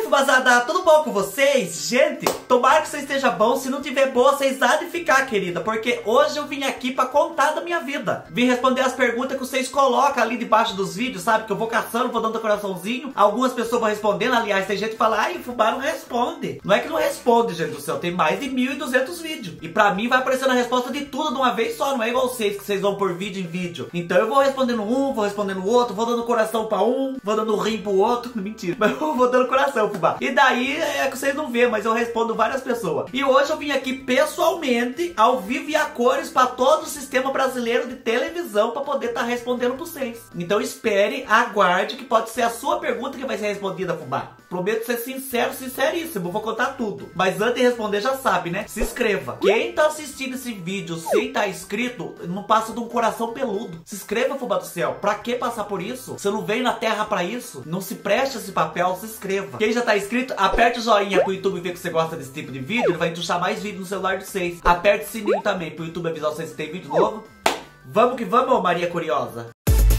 fubazada, tudo bom com vocês? Gente, tomara que você esteja bom. Se não tiver boa, vocês há de ficar, querida, porque hoje eu vim aqui pra contar da minha vida. Vim responder as perguntas que vocês colocam ali debaixo dos vídeos, sabe? Que eu vou caçando, vou dando coraçãozinho. Algumas pessoas vão respondendo, aliás, tem gente que fala, ai, o fubá não responde. Não é que não responde, gente do céu, tem mais de 1.200 vídeos. E pra mim vai aparecendo a resposta de tudo de uma vez só, não é igual vocês, que vocês vão por vídeo em vídeo. Então eu vou respondendo um, vou respondendo o outro, vou dando coração pra um, vou dando rim pro outro. Mentira, mas eu vou dando coração, fubá. E daí é que vocês não vê, mas eu respondo várias pessoas. E hoje eu vim aqui pessoalmente, ao vivo e a cores, pra todo o sistema brasileiro de televisão, pra poder estar respondendo pra vocês. Então espere, aguarde, que pode ser a sua pergunta que vai ser respondida, fubá. Prometo ser sincero, sinceríssimo, vou contar tudo. Mas antes de responder, já sabe, né? Se inscreva. Quem tá assistindo esse vídeo sem estar inscrito, não passa de um coração peludo. Se inscreva, fubá do céu. Pra que passar por isso? Você não veio na terra pra isso? Não se preste esse papel, se inscreva. Quem já tá inscrito, aperte o joinha pro YouTube ver que você gosta desse tipo de vídeo. Ele vai entuchar mais vídeo no celular de vocês. Aperte o sininho também pro YouTube avisar vocês que tem vídeo novo. Vamos que vamos, Maria Curiosa.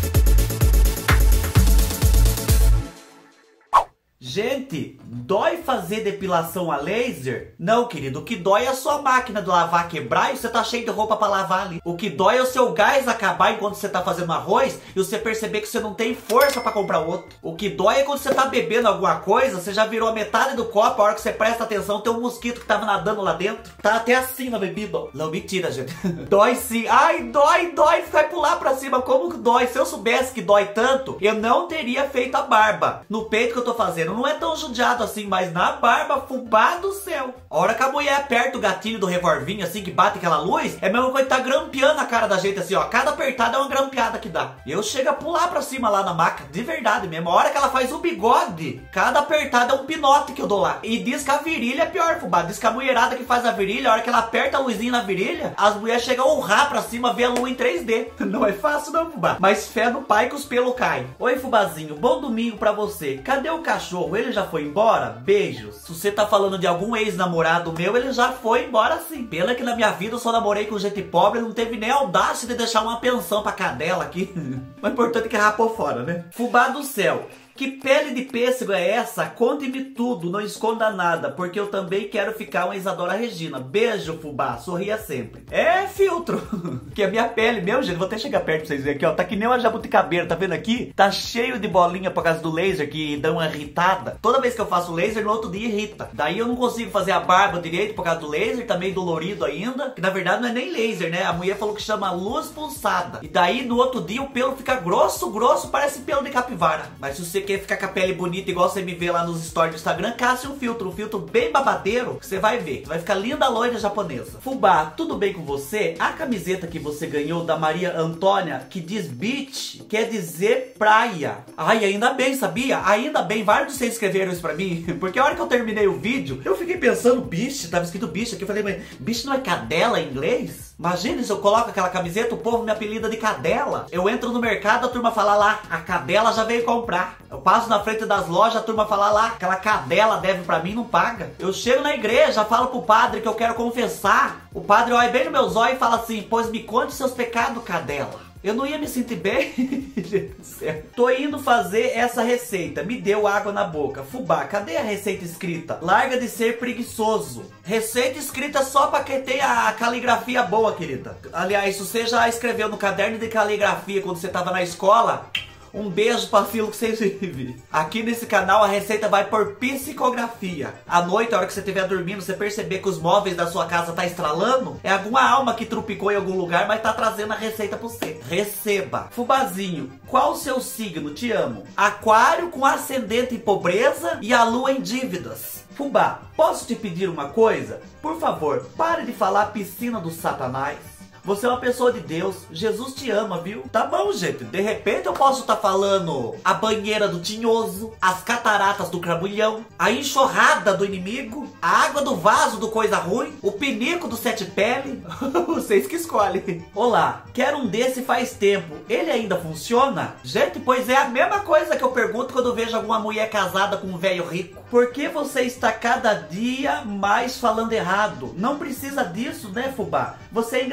Gente, dói fazer depilação a laser? Não, querido, o que dói é a sua máquina de lavar quebrar e você tá cheio de roupa pra lavar ali. O que dói é o seu gás acabar enquanto você tá fazendo arroz e você perceber que você não tem força pra comprar outro. O que dói é quando você tá bebendo alguma coisa, você já virou a metade do copo, a hora que você presta atenção tem um mosquito que tava nadando lá dentro. Tá até assim na bebida. Não, mentira, gente. Dói sim. Ai, dói, vai pular pra cima. Como que dói? Se eu soubesse que dói tanto, eu não teria feito a barba. No peito que eu tô fazendo, não é tão judiado assim, mas na barba, fubá do céu. A hora que a mulher aperta o gatilho do revolvinho assim, que bate aquela luz, é a mesma coisa que tá grampeando a cara da gente assim, ó. Cada apertada é uma grampeada que dá. Eu chego a pular pra cima lá na maca, de verdade mesmo. A hora que ela faz o bigode, cada apertada é um pinote que eu dou lá. E diz que a virilha é pior, fubá. Diz que a mulherada que faz a virilha, a hora que ela aperta a luzinha na virilha, as mulheres chegam a honrar pra cima, ver a lua em 3D. Não é fácil não, fubá. Mas fé no pai que os pelos caem. Oi, fubazinho, bom domingo pra você. Cadê o cachorro? Ele já foi embora? Beijos. Se você tá falando de algum ex-namorado meu, ele já foi embora sim. Pena que na minha vida eu só namorei com gente pobre, não teve nem audácia de deixar uma pensão pra cadela aqui. Mas o importante é que rapou fora, né? Fubá do céu. Que pele de pêssego é essa? Conte-me tudo, não esconda nada, porque eu também quero ficar uma Isadora Regina. Beijo, fubá, sorria sempre. É filtro, que a minha pele mesmo, gente, vou até chegar perto pra vocês verem aqui, ó, tá que nem uma jabuticabeira, tá vendo aqui? Tá cheio de bolinha por causa do laser, que dá uma irritada. Toda vez que eu faço laser, no outro dia irrita. Daí eu não consigo fazer a barba direito por causa do laser, tá meio dolorido ainda, que na verdade não é nem laser, né? A mulher falou que chama luz pulsada. E daí no outro dia o pelo fica grosso, parece pelo de capivara. Mas se você quer ficar com a pele bonita igual você me vê lá nos stories do Instagram, casse um filtro bem babadeiro, que você vai ver. Você vai ficar linda loira japonesa. Fubá, tudo bem com você? A camiseta que você ganhou da Maria Antônia, que diz beach, quer dizer praia. Ai, ainda bem, sabia? Ainda bem, vários de vocês escreveram isso pra mim, porque a hora que eu terminei o vídeo, eu fiquei pensando, bicho, tava escrito bicho aqui, eu falei, mas bicho não é cadela em inglês? Imagina se eu coloco aquela camiseta, o povo me apelida de cadela. Eu entro no mercado, a turma fala lá, a cadela já veio comprar. Eu passo na frente das lojas, a turma fala lá, aquela cadela deve pra mim, não paga. Eu chego na igreja, falo pro padre que eu quero confessar. O padre olha bem no meu zóio e fala assim, pois me conte seus pecados, cadela. Eu não ia me sentir bem, gente do céu. Tô indo fazer essa receita, me deu água na boca. Fubá, cadê a receita escrita? Larga de ser preguiçoso. Receita escrita só pra quem tem a caligrafia boa, querida. Aliás, se você já escreveu no caderno de caligrafia quando você tava na escola, um beijo pra filo que vocês vivem. Aqui nesse canal a receita vai por psicografia. À noite, a hora que você estiver dormindo, você perceber que os móveis da sua casa tá estralando, é alguma alma que trupicou em algum lugar, mas tá trazendo a receita pra você. Receba. Fubazinho, qual o seu signo? Te amo. Aquário com ascendente em pobreza e a lua em dívidas. Fubá, posso te pedir uma coisa? Por favor, pare de falar piscina do Satanás. Você é uma pessoa de Deus, Jesus te ama, viu? Tá bom, gente, de repente eu posso estar falando a banheira do tinhoso, as cataratas do crabulhão, a enxurrada do inimigo, a água do vaso do coisa ruim, o pinico do sete pele. Vocês que escolhem. Olá, quero um desse faz tempo, ele ainda funciona? Gente, pois é a mesma coisa que eu pergunto quando vejo alguma mulher casada com um velho rico. Por que você está cada dia mais falando errado? Não precisa disso, né, fubá? Você é engraçado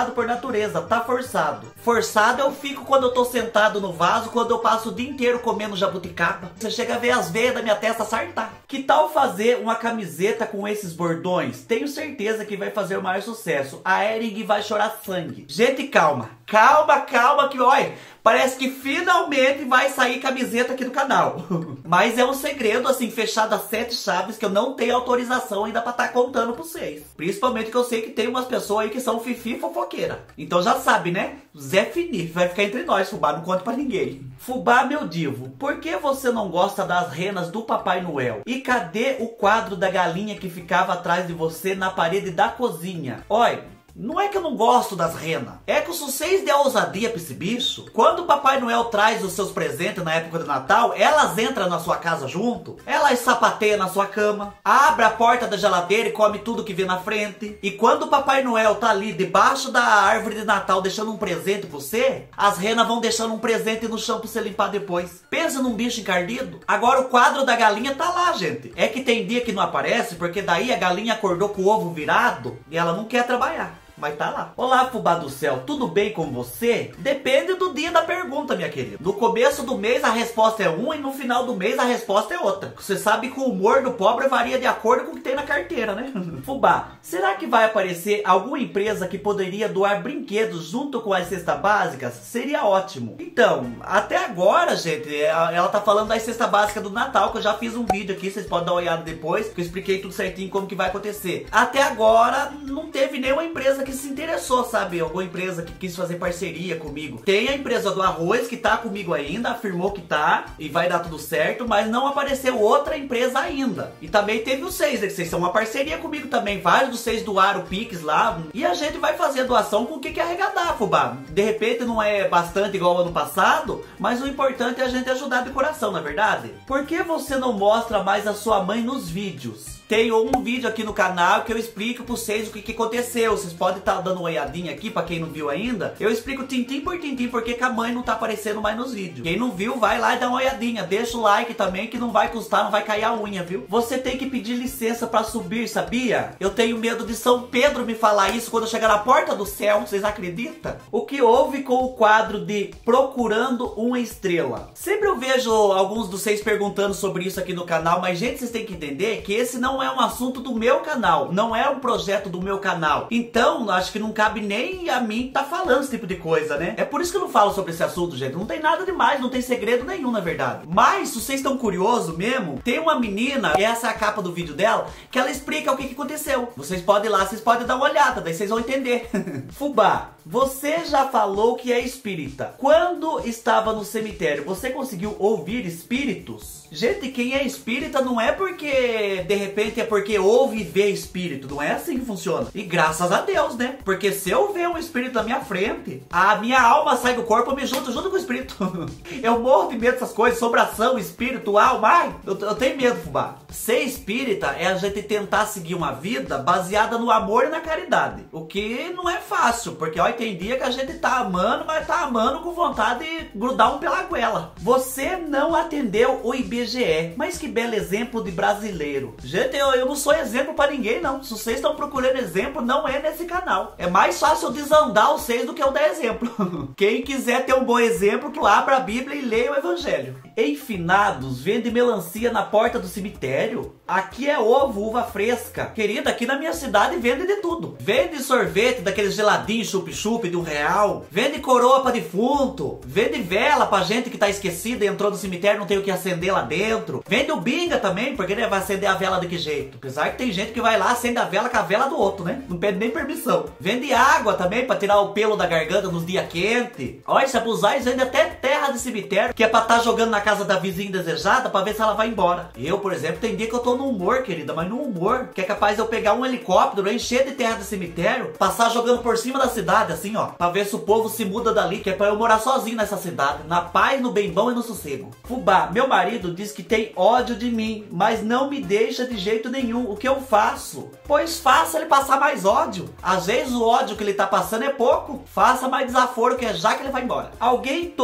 forçado por natureza, tá forçado. Forçado eu fico quando eu tô sentado no vaso, quando eu passo o dia inteiro comendo jabuticaba. Você chega a ver as veias da minha testa sartar. Que tal fazer uma camiseta com esses bordões? Tenho certeza que vai fazer o maior sucesso. A Ering vai chorar sangue. Gente, calma. Calma que, olha, parece que finalmente vai sair camiseta aqui do canal. Mas é um segredo, assim, fechado a 7 chaves, que eu não tenho autorização ainda pra estar contando pra vocês. Principalmente que eu sei que tem umas pessoas aí que são fifi e fofoqueira. Então já sabe, né? Zé Fini, vai ficar entre nós, Fubá, não conta pra ninguém. Fubá, meu divo, por que você não gosta das renas do Papai Noel? E cadê o quadro da galinha que ficava atrás de você na parede da cozinha? Olha, não é que eu não gosto das renas, é que se vocês der ousadia pra esse bicho, quando o Papai Noel traz os seus presentes na época do Natal, elas entram na sua casa junto, elas sapateiam na sua cama, abre a porta da geladeira e come tudo que vê na frente. E quando o Papai Noel tá ali debaixo da árvore de Natal deixando um presente pra você, as renas vão deixando um presente no chão pra você limpar depois. Pensa num bicho encardido. Agora o quadro da galinha tá lá, gente. É que tem dia que não aparece, porque daí a galinha acordou com o ovo virado e ela não quer trabalhar. Mas tá lá. Olá, Fubá do céu, tudo bem com você? Depende do dia da pergunta, minha querida. No começo do mês a resposta é uma e no final do mês a resposta é outra. Você sabe que o humor do pobre varia de acordo com o que tem na carteira, né? Fubá, será que vai aparecer alguma empresa que poderia doar brinquedos junto com as cestas básicas? Seria ótimo. Então, até agora, gente, ela tá falando da cesta básica do Natal, que eu já fiz um vídeo aqui, vocês podem dar uma olhada depois, que eu expliquei tudo certinho como que vai acontecer. Até agora, não teve nenhuma empresa que se interessou, sabe? Alguma empresa que quis fazer parceria comigo. Tem a empresa do arroz que tá comigo ainda, afirmou que tá e vai dar tudo certo, mas não apareceu outra empresa ainda. E também teve os 6, né? Que vocês são uma parceria comigo também. Vários dos 6 doaram o Pix lá e a gente vai fazer a doação com o que arrecadar, Fubá. De repente não é bastante igual ao ano passado, mas o importante é a gente ajudar de coração, não é verdade? Por que você não mostra mais a sua mãe nos vídeos? Tem um vídeo aqui no canal que eu explico pra vocês o que aconteceu. Vocês podem estar dando uma olhadinha aqui, pra quem não viu ainda. Eu explico tintim por tintim porque que a mãe não tá aparecendo mais nos vídeos. Quem não viu, vai lá e dá uma olhadinha. Deixa o like também, que não vai custar, não vai cair a unha, viu? Você tem que pedir licença pra subir, sabia? Eu tenho medo de São Pedro me falar isso quando eu chegar na porta do céu. Vocês acreditam? O que houve com o quadro de Procurando uma Estrela? Sempre eu vejo alguns de vocês perguntando sobre isso aqui no canal, mas gente, vocês têm que entender que esse não é um assunto do meu canal, não é um projeto do meu canal. Então, acho que não cabe nem a mim tá falando esse tipo de coisa, né? É por isso que eu não falo sobre esse assunto, gente. Não tem nada demais, não tem segredo nenhum, na verdade. Mas, se vocês estão curiosos mesmo, tem uma menina, e essa é a capa do vídeo dela, que ela explica o que aconteceu. Vocês podem ir lá, vocês podem dar uma olhada, daí vocês vão entender. Fubá, você já falou que é espírita. Quando estava no cemitério, você conseguiu ouvir espíritos? Gente, quem é espírita não é porque, de repente, é porque ouve e vê espírito. Não é assim que funciona. E graças a Deus, né? Porque se eu ver um espírito na minha frente, a minha alma sai do corpo, eu me junto com o espírito. Eu morro de medo dessas coisas, sobração, espírito, alma. Ai, eu tenho medo, Fubá. Ser espírita é a gente tentar seguir uma vida baseada no amor e na caridade. O que não é fácil, porque olha, tem dia que a gente tá amando, mas tá amando com vontade de grudar um pela goela. Você não atendeu o IBGE, mas que belo exemplo de brasileiro. Gente, eu não sou exemplo pra ninguém, não. Se vocês estão procurando exemplo, não é nesse canal. É mais fácil eu desandar vocês do que eu dar exemplo. Quem quiser ter um bom exemplo, que abra a Bíblia e leia o Evangelho. Em Finados, vende melancia na porta do cemitério? Aqui é ovo, uva fresca. Querida, aqui na minha cidade vende de tudo. Vende sorvete daqueles geladinhos chup-chup de R$1. Vende coroa pra defunto. Vende vela pra gente que tá esquecida e entrou no cemitério e não tem o que acender lá dentro. Vende o binga também, porque ele vai acender a vela de que jeito? Apesar que tem gente que vai lá, acende a vela com a vela do outro, né? Não pede nem permissão. Vende água também pra tirar o pelo da garganta nos dias quentes. Olha, se abusar, eles vendem até terra de cemitério, que é pra estar jogando na casa da vizinha indesejada pra ver se ela vai embora. Eu, por exemplo, tem dia que eu tô no humor, querida, mas no humor, que é capaz de eu pegar um helicóptero, encher de terra de cemitério, passar jogando por cima da cidade, assim, ó, pra ver se o povo se muda dali, que é pra eu morar sozinho nessa cidade, na paz, no bem bom e no sossego. Fubá, meu marido diz que tem ódio de mim, mas não me deixa de jeito nenhum. O que eu faço? Pois faça ele passar mais ódio. Às vezes o ódio que ele tá passando é pouco. Faça mais desaforo, que é já que ele vai embora. Alguém tomou o ID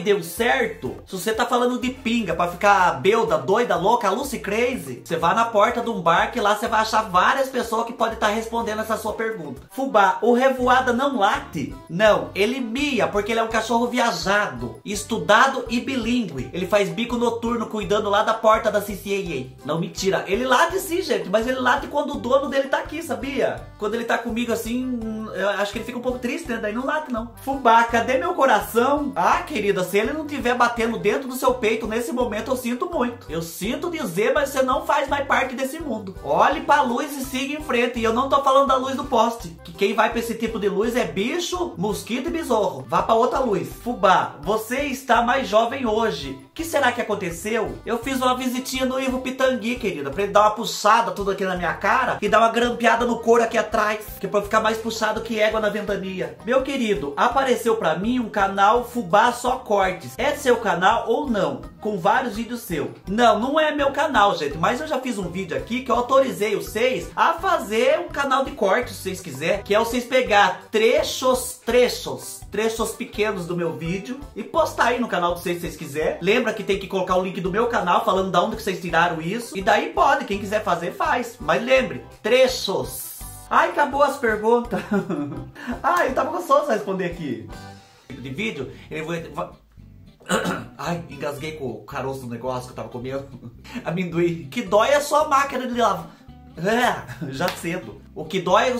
deu certo, se você tá falando de pinga pra ficar belda, doida, louca, Lucy Crazy, você vai na porta de um bar que lá você vai achar várias pessoas que podem estar respondendo essa sua pergunta. Fubá, o revoada não late? Não, ele mia porque ele é um cachorro viajado, estudado e bilíngue. Ele faz bico noturno cuidando lá da porta da CCAA. Não, mentira, ele late sim, gente, mas ele late quando o dono dele tá aqui, sabia? Quando ele tá comigo assim, eu acho que ele fica um pouco triste, né? Daí não late não. Fubá, cadê meu coração? Ah, querida, se ele não estiver batendo dentro do seu peito nesse momento, eu sinto muito. Eu sinto dizer, mas você não faz mais parte desse mundo. Olhe pra luz e siga em frente. E eu não tô falando da luz do poste, que quem vai pra esse tipo de luz é bicho, mosquito e besouro. Vá pra outra luz. Fubá, você está mais jovem hoje. O que será que aconteceu? Eu fiz uma visitinha no Ivo Pitangui, querida, pra ele dar uma puxada tudo aqui na minha cara e dar uma grampeada no couro aqui atrás, que é pra eu ficar mais puxado que égua na ventania. Meu querido, apareceu pra mim um canal Fubá Só Cortes. É seu canal ou não? Com vários vídeos seus. Não, não é meu canal, gente, mas eu já fiz um vídeo aqui que eu autorizei vocês a fazer um canal de cortes, se vocês quiserem, que é vocês pegar trechos pequenos do meu vídeo e postar aí no canal de vocês, se vocês quiserem. Lembra que tem que colocar o link do meu canal falando de onde que vocês tiraram isso. E daí pode, quem quiser fazer, faz. Mas lembre, trechos. Ai, acabou as perguntas. Ai, tava gostoso responder aqui. De vídeo, ele vai... Ai, engasguei com o caroço do negócio que eu tava comendo. Amendoim. Que dói é só a máquina de lavar. Já cedo. O que dói é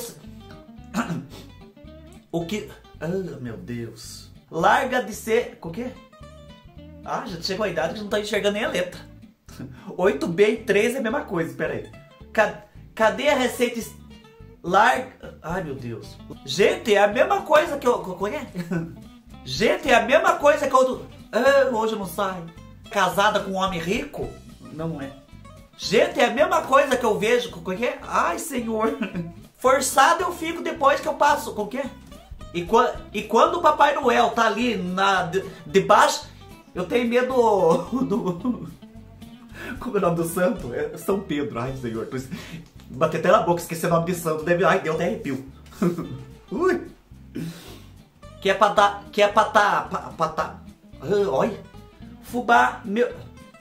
o que... Ah, meu Deus. Larga de ser... O quê? Ah, já chegou a idade que não tá enxergando nem a letra. 8B e 3 é a mesma coisa, espera aí. Cadê a receita... Larga... Ai, meu Deus. Gente, é a mesma coisa que eu... Como é? Gente, é a mesma coisa que eu... Ah, hoje eu não saio. Casada com um homem rico? Não é. Gente, é a mesma coisa que eu vejo... Como é? Ai, senhor. Forçado eu fico depois que eu passo... Como é? E quando o Papai Noel tá ali debaixo, eu tenho medo do... Como é o nome do santo? É São Pedro. Ai, senhor. Bater até na boca, esqueci o nome de santo. Ai, deu até arrepio. Ui. Que é pra tá... Olha. Fubá, meu...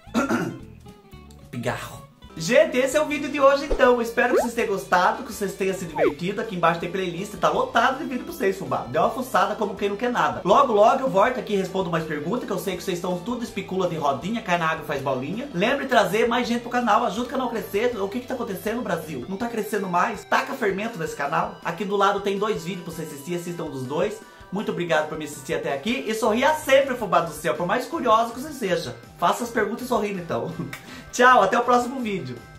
Pigarro. Gente, esse é o vídeo de hoje então. Espero que vocês tenham gostado, que vocês tenham se divertido. Aqui embaixo tem playlist, tá lotado de vídeo pra vocês, Fubá. Deu uma fuçada como quem não quer nada. Logo, logo eu volto aqui e respondo mais perguntas, que eu sei que vocês estão tudo especula de rodinha, cai na água e faz bolinha. Lembre de trazer mais gente pro canal, ajuda o canal a crescer. O que tá acontecendo no Brasil? Não tá crescendo mais? Taca fermento nesse canal. Aqui do lado tem 2 vídeos pra vocês assistir, assistam dos 2. Muito obrigado por me assistir até aqui. E sorria sempre, Fubá do céu, por mais curioso que você seja. Faça as perguntas sorrindo então. Tchau, até o próximo vídeo.